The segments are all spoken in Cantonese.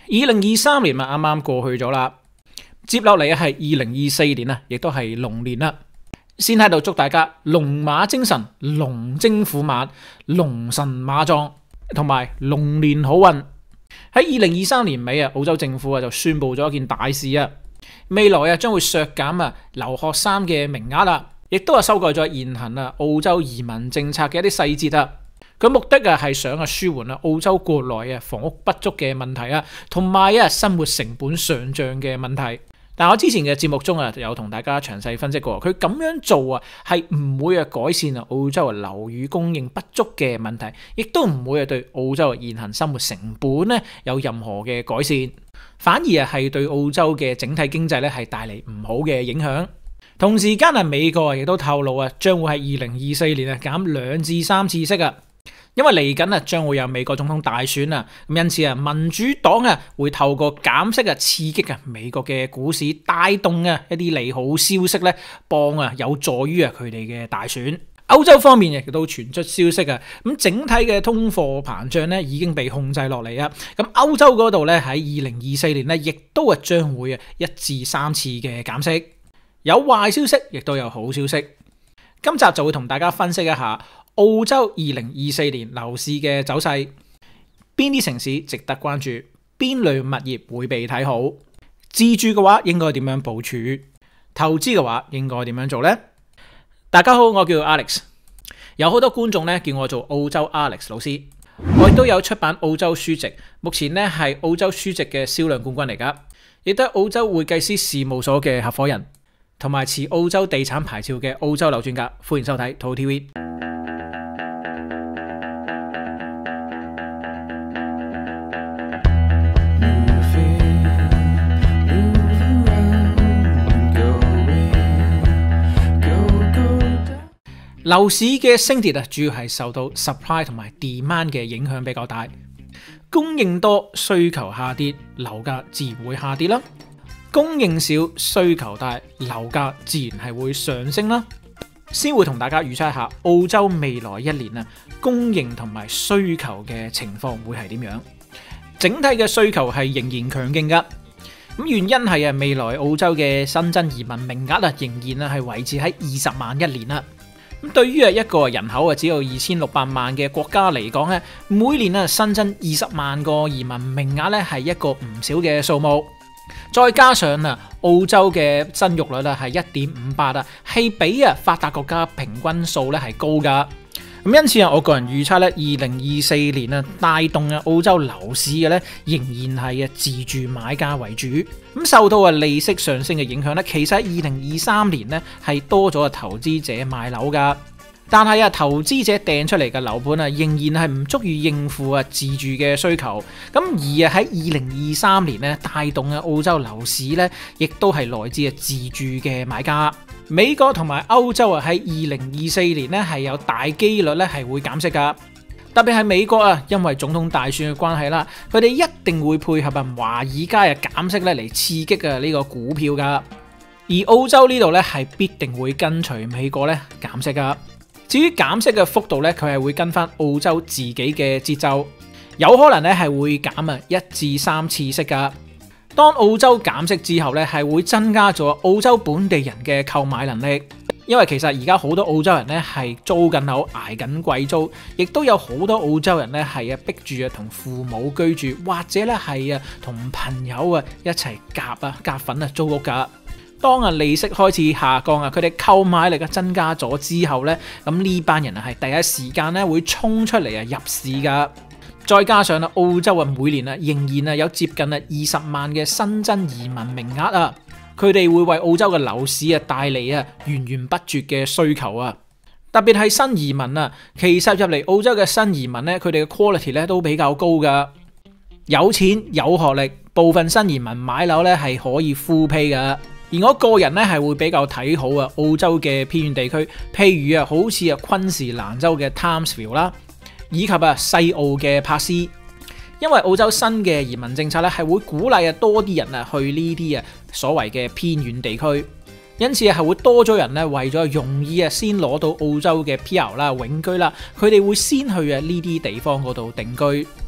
2023年啱啱過去咗啦，接落嚟係2024年啊，亦都係龍年啦。先喺度祝大家龍馬精神、龍精虎猛、龍神馬壯，同埋龍年好運。喺2023年尾啊，澳洲政府就宣布咗一件大事啊，未來將會削減留學生嘅名額啦，亦都係修改咗現行澳洲移民政策嘅一啲細節啊。佢目的係想舒緩澳洲國內房屋不足嘅問題啊，同埋生活成本上漲嘅問題。但我之前嘅節目中有同大家詳細分析過，佢咁樣做係唔會改善澳洲樓宇供應不足嘅問題，亦都唔會對澳洲現行生活成本有任何嘅改善，反而係對澳洲嘅整體經濟係帶嚟唔好嘅影響。同時間美國亦都透露將會喺2024年減2至3次息啊。因為嚟緊將會有美國總統大選啊，咁因此民主黨會透過減息刺激美國嘅股市，帶動一啲利好消息幫有助於佢哋嘅大選。歐洲方面亦都傳出消息啊，咁整體嘅通貨膨脹已經被控制落嚟啊。咁歐洲嗰度喺2024年亦都將會1至3次嘅減息，有壞消息亦都有好消息。今集就會同大家分析一下澳洲2024年樓市嘅走勢，邊啲城市值得關注，邊類物業會被睇好，自住嘅話應該點樣部署，投資嘅話應該點樣做呢？大家好，我叫 Alex， 有好多觀眾叫我做澳洲 Alex 老師，我亦都有出版澳洲書籍，目前係澳洲書籍嘅銷量冠軍嚟㗎，亦都係澳洲會計師事務所嘅合夥人，同埋持澳洲地產牌照嘅澳洲樓專家。歡迎收睇土 TV。樓市嘅升跌主要係受到 supply 同埋 demand 嘅影響比較大，供應多需求下跌，樓價自然會下跌啦；供應少需求大，樓價自然係會上升啦。先會同大家預測一下澳洲未來一年供應同埋需求嘅情況會係點樣。整體嘅需求係仍然強勁噶，咁原因係未來澳洲嘅新增移民名額仍然係維持喺20萬一年啦。咁對於一個人口只有2600萬嘅國家嚟講，每年新增20萬個移民名額係一個唔少嘅數目。再加上澳洲嘅生育率係1.58，係比發達國家平均數係高噶。咁因此我個人預測2024年帶動澳洲樓市嘅仍然係自住買家為主。咁受到利息上升嘅影響其實喺2023年係多咗投資者買樓噶。但係投資者掟出嚟嘅樓盤仍然係唔足以應付自住嘅需求。咁而喺2023年帶動澳洲樓市亦都係來自自住嘅買家。美國同埋歐洲喺2024年係有大機率係會減息噶，特別係美國因為總統大選嘅關係啦，佢哋一定會配合華爾街減息嚟刺激呢個股票噶。而澳洲呢度係必定會跟隨美國減息噶。至於減息嘅幅度佢係會跟翻澳洲自己嘅節奏，有可能係會減1至3次息噶。當澳洲減息之後係會增加咗澳洲本地人嘅購買能力，因為其實而家好多澳洲人係租緊樓捱緊貴租，亦都有好多澳洲人係逼住同父母居住，或者係同朋友一齊夾份租屋噶。當利息開始下降佢哋購買力增加咗之後咁呢班人係第一時間會衝出嚟入市噶。再加上澳洲每年仍然有接近20萬嘅新增移民名額佢哋會為澳洲嘅樓市帶嚟源源不絕嘅需求啊。特別係新移民其實入嚟澳洲嘅新移民佢哋嘅 quality 都比較高噶，有錢有學歷，部分新移民買樓係可以 full pay 噶。而我個人係會比較睇好澳洲嘅偏遠地區，譬如好似昆士蘭州嘅 Townsville 啦，以及西澳嘅珀斯，因為澳洲新嘅移民政策係會鼓勵多啲人去呢啲所謂嘅偏遠地區，因此係會多咗人為咗容易先攞到澳洲嘅 PR 啦、永居啦，佢哋會先去呢啲地方嗰度定居。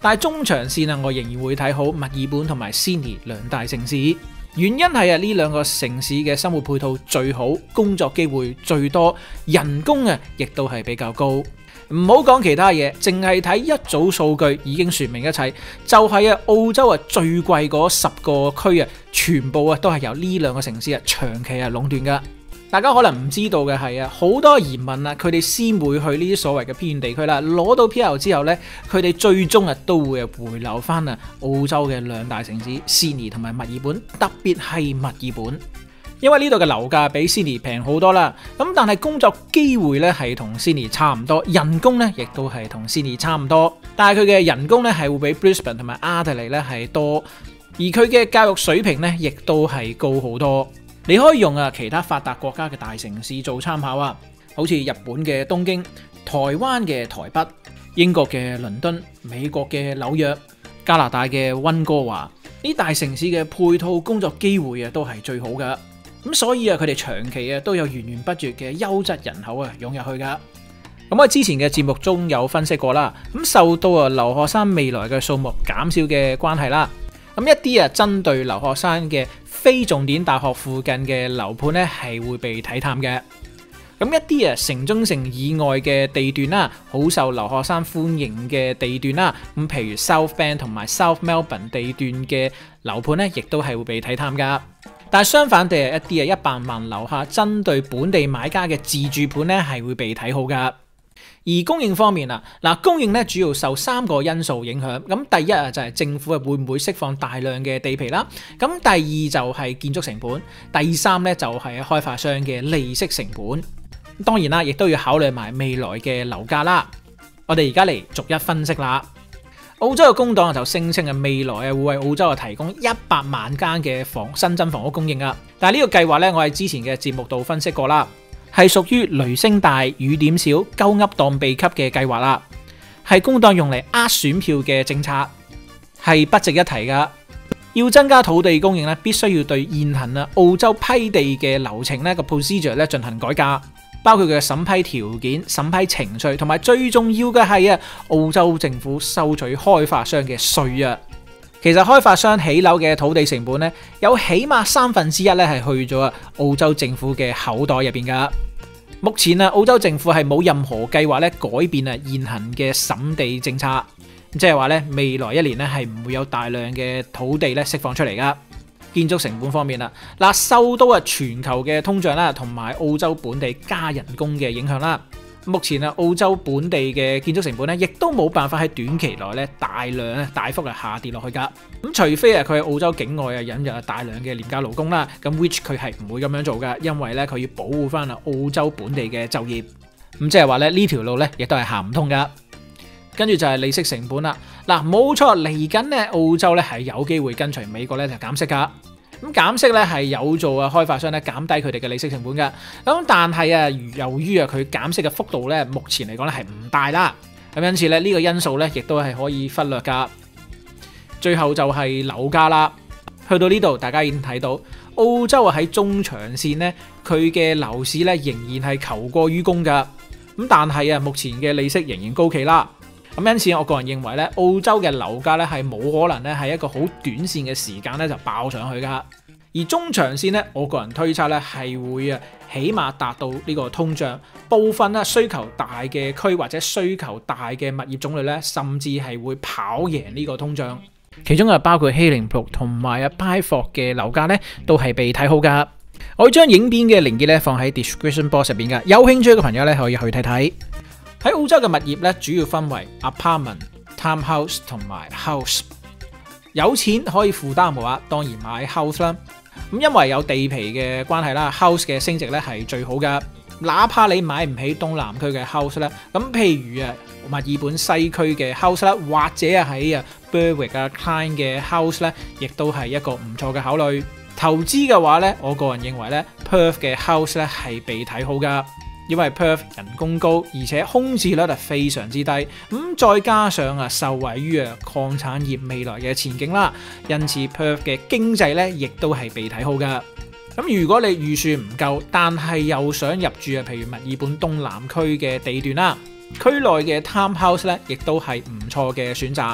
但係中長線啊，我仍然會睇好墨爾本同埋悉尼兩大城市。原因係呢兩個城市嘅生活配套最好，工作機會最多，人工亦都係比較高。唔好講其他嘢，淨係睇一組數據已經說明一切，就係澳洲最貴嗰10個區全部都係由呢兩個城市長期壟斷噶。大家可能唔知道嘅係好多移民佢哋先會去呢啲所謂嘅偏遠地區啦，攞到 PR 之後呢，佢哋最終都會回流翻澳洲嘅兩大城市悉尼同埋墨爾本，特別係墨爾本，因為呢度嘅樓價比悉尼平好多啦。咁但係工作機會呢係同悉尼差唔多，人工呢亦都係同悉尼差唔多，但係佢嘅人工呢係會比 Brisbane 同埋 Adelaide 呢係多，而佢嘅教育水平呢亦都係高好多。你可以用其他發達國家嘅大城市做參考好似日本嘅東京、台灣嘅台北、英國嘅倫敦、美國嘅紐約、加拿大嘅溫哥華，呢大城市嘅配套工作機會都係最好噶。咁所以佢哋長期都有源源不絕嘅優質人口湧入去噶。咁我之前嘅節目中有分析過啦，咁受到留學生未來嘅數目減少嘅關係啦，咁一啲針對留學生嘅非重點大學附近嘅樓盤係會被睇淡嘅。咁一啲城中城以外嘅地段啦，好受留學生歡迎嘅地段啦，咁譬如 South Bank 同埋 South Melbourne 地段嘅樓盤亦都係會被睇淡噶。但係相反地一啲100萬樓下針對本地買家嘅自住盤係會被睇好噶。而供應方面供應主要受3個因素影響。咁第一就係政府會唔會釋放大量嘅地皮啦。咁第二就係建築成本，第三就係開發商嘅利息成本。當然啦，亦都要考慮埋未來嘅樓價啦。我哋而家嚟逐一分析啦。澳洲嘅工黨就聲稱未來會為澳洲提供100萬間嘅新增房屋供應啊。但係呢個計劃我喺之前嘅節目度分析過啦，係屬於雷聲大雨點小鳩噏當秘笈嘅計劃啦，係工黨用嚟呃選票嘅政策，係不值一提噶。要增加土地供應必須要對現行澳洲批地嘅流程個 procedure 進行改革，包括佢嘅審批條件、審批程序，同埋最重要嘅係澳洲政府收取開發商嘅稅啊。其實開發商起樓嘅土地成本有起碼1/3係去咗澳洲政府嘅口袋入邊噶。目前澳洲政府係冇任何計劃改變現行嘅審地政策，即係話未來1年係唔會有大量嘅土地釋放出嚟噶。建築成本方面受到全球嘅通脹啦，同埋澳洲本地加人工嘅影響啦。目前澳洲本地嘅建築成本亦都冇辦法喺短期內大幅下跌落去噶。咁除非佢喺澳洲境外引入大量嘅廉價勞工啦，咁 which 佢係唔會咁樣做噶，因為佢要保護翻澳洲本地嘅就業。咁即係話呢條路亦都係行唔通噶。跟住就係利息成本啦。冇錯，嚟緊澳洲係有機會跟隨美國就減息噶。咁減息係有助開發商減低佢哋嘅利息成本噶。咁但係由於佢減息嘅幅度目前嚟講係唔大啦。咁因此呢個因素亦都係可以忽略噶。最後就係樓價啦。去到呢度，大家已經睇到澳洲喺中長線佢嘅樓市仍然係求過於供噶。咁但係目前嘅利息仍然高企啦。咁因此，我個人認為澳洲嘅樓價係冇可能係一個好短線嘅時間就爆上去噶。而中長線我個人推測係會起碼達到呢個通脹，部分需求大嘅區或者需求大嘅物業種類甚至係會跑贏呢個通脹。其中包括 Halingbrook 同埋Byford 嘅樓價都係被睇好噶。我會將影片嘅連結放喺 description box 入邊噶，有興趣嘅朋友可以去睇睇。喺澳洲嘅物業主要分為 apartment、townhouse 同埋 house。有錢可以負擔嘅話，當然買 house 啦。咁因為有地皮嘅關係啦 ，house 嘅升值係最好噶。哪怕你買唔起東南區嘅 house 咧，咁譬如墨爾本西區嘅 house 啦，或者喺Berwick Clyde 嘅 house 亦都係一個唔錯嘅考慮。投資嘅話我個人認為Perth 嘅 house 係被睇好噶。因為 Perth 人工高，而且空置率非常之低，咁再加上受惠於礦產業未來嘅前景啦，因此 Perth 嘅經濟亦都係被睇好噶。咁如果你預算唔夠，但係又想入住譬如墨爾本東南區嘅地段啦，區內嘅 townhouse亦都係唔錯嘅選擇。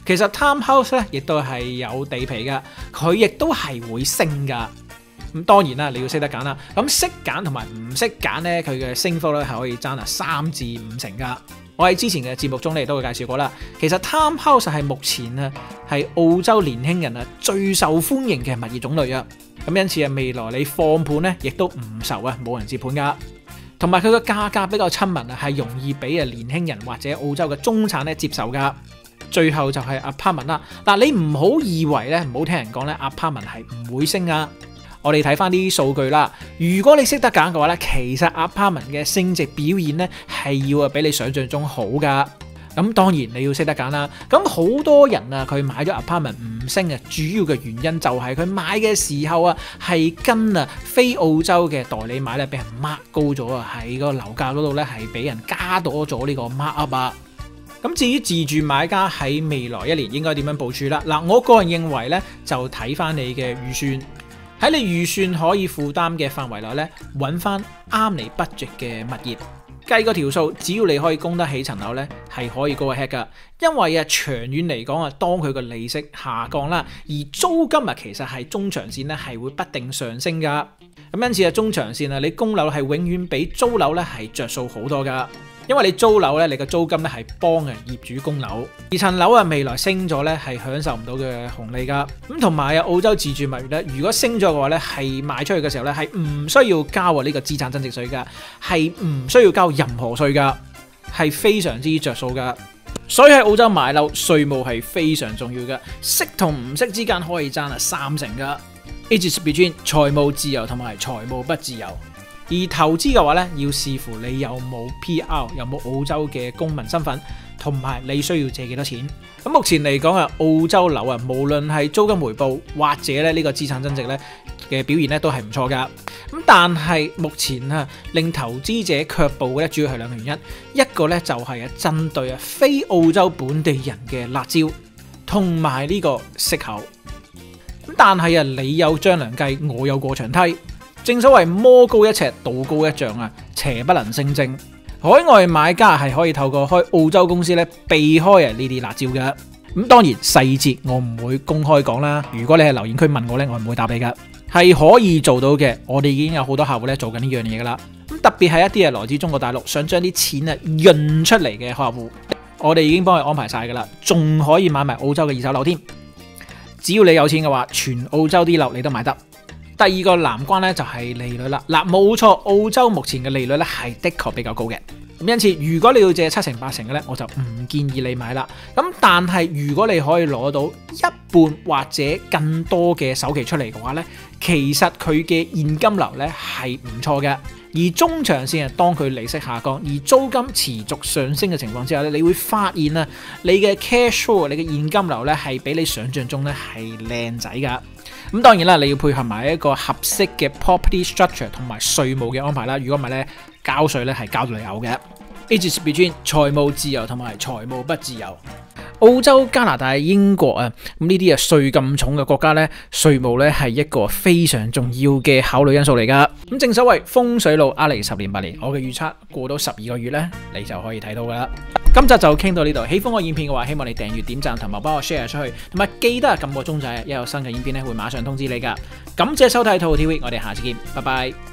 其實 townhouse 咧亦都係有地皮噶，佢亦都係會升噶。咁當然啦，你要識得揀啦。咁識揀同埋唔識揀咧，佢嘅升幅咧係可以爭3至5成噶。我喺之前嘅節目中咧都會介紹過啦。其實 townhouse 係目前啊係澳洲年輕人啊最受歡迎嘅物業種類啊。咁因此啊，未來你放盤咧亦都唔愁啊冇人接盤噶。同埋佢嘅價格比較親民啊，係容易俾啊年輕人或者澳洲嘅中產咧接受噶。最後就係 apartment 啦。嗱，你唔好以為咧，唔好聽人講咧 apartment 係唔會升噶。我哋睇翻啲數據啦，如果你識得揀嘅話咧，其實 apartment 嘅升值表現咧係要比你想象中好噶。咁當然你要識得揀啦。咁好多人啊，佢買咗 apartment 唔升啊，主要嘅原因就係佢買嘅時候啊，係跟啊非澳洲嘅代理買咧，俾人 mark 高咗啊，喺個樓價嗰度咧係俾人加多咗呢個 mark up 啊。咁至於自住買家喺未來1年應該點樣部署啦？嗱，我個人認為咧，就睇翻你嘅預算。喺你預算可以負擔嘅範圍內咧，揾翻啱你 budget 嘅物業，計個條數，只要你可以供得起層樓咧，係可以 go ahead 噶。因為啊，長遠嚟講啊，當佢個利息下降啦，而租金啊，其實係中長線咧係會不定上升噶。咁因此啊，中長線啊，你供樓係永遠比租樓咧係着數好多噶。因為你租樓咧，你個租金咧係幫嘅業主供樓，而層樓啊未來升咗咧係享受唔到嘅紅利噶。咁同埋啊，澳洲自住物業咧，如果升咗嘅話咧，係賣出去嘅時候咧係唔需要交啊呢個資產增值稅噶，係唔需要交任何稅噶，係非常之着數噶。所以喺澳洲買樓稅務係非常重要嘅，識同唔識之間可以爭啊3成噶。It is between 財務自由同埋財務不自由。而投資嘅話咧，要視乎你有冇 PR， 有冇澳洲嘅公民身份，同埋你需要借幾多錢。咁目前嚟講啊，澳洲樓啊，無論係租金回報或者咧呢個資產增值咧嘅表現咧都係唔錯噶。咁但係目前啊，令投資者卻步嘅咧，主要係2個原因。一個咧就係針對啊非澳洲本地人嘅辣招，同埋呢個息口。咁但係啊，你有張良計，我有過牆梯。正所謂魔高一尺，道高一丈啊，邪不能勝正。海外買家係可以透過開澳洲公司咧避開啊呢啲辣招嘅。咁當然細節我唔會公開講啦。如果你係留言區問我咧，我唔會答你噶。係可以做到嘅，我哋已經有好多客戶咧做緊呢樣嘢噶啦。咁特別係一啲來自中國大陸想將啲錢啊潤出嚟嘅客戶，我哋已經幫佢安排晒噶啦，仲可以買埋澳洲嘅2手樓添。只要你有錢嘅話，全澳洲啲樓你都買得。第二個難關咧就係利率啦。嗱，冇錯，澳洲目前嘅利率咧係的確比較高嘅。咁因此，如果你要借7成8成嘅咧，我就唔建議你買啦。咁但係如果你可以攞到一半或者更多嘅首期出嚟嘅話咧，其實佢嘅現金流咧係唔錯嘅。而中長線啊，當佢利息下降，而租金持續上升嘅情況之下咧，你會發現啊，你嘅 cash flow， 你嘅現金流咧係比你想象中咧係靚仔噶。咁當然啦，你要配合埋一個合適嘅 property structure 同埋稅務嘅安排啦。如果唔係咧，交稅咧係交到你有嘅。It is between 財務自由同埋財務不自由。澳洲、加拿大、英國啊，咁呢啲啊稅咁重嘅國家咧，稅務咧係一個非常重要嘅考慮因素嚟噶。咁正所謂風水路呃你10年8年，我嘅預測過到12個月咧，你就可以睇到噶啦。今集就傾到呢度，喜歡我影片嘅話，希望你訂閱、點讚同埋幫我 share 出去，同埋記得撳個鐘仔，一有新嘅影片咧會馬上通知你噶。感謝收睇Total TV，我哋下次見，拜拜。